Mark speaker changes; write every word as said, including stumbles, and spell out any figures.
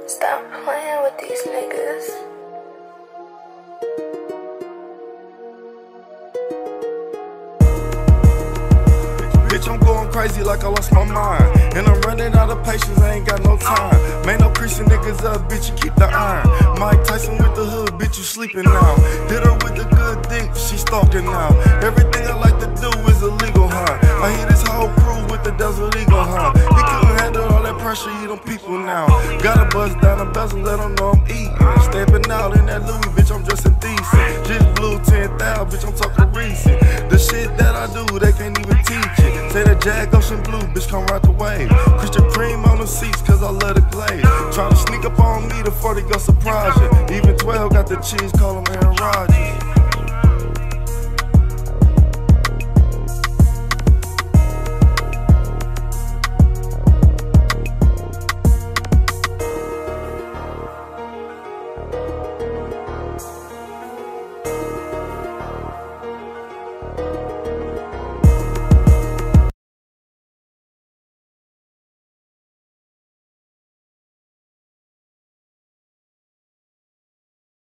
Speaker 1: Stop playing with these niggas.
Speaker 2: Bitch, I'm going crazy like I lost my mind. And I'm running out of patience, I ain't got no time. Man, no creasing niggas up, bitch, you keep the iron. Mike Tyson with the hood, bitch, you sleeping now. Hit her with the good dick, she stalking now. Everything I like to do is illegal, huh? I hear this whole crew with the Desert Eagle, huh? He couldn't handle all that pressure, he don't people now. Gotta bust down the bezel, let them know I'm eating. Stepping out in that Louis, bitch, I'm dressing decent. Just blew ten thousand, bitch, I'm talking recent. The shit that I do, they can't even teach it. Say that Jag Ocean Blue, bitch, come ride the wave. Christian cream on the seats, cause I love the glaze. Tryna sneak up on me, the forty gon' surprise you. Even twelve got the cheese, call him Aaron Rodgers.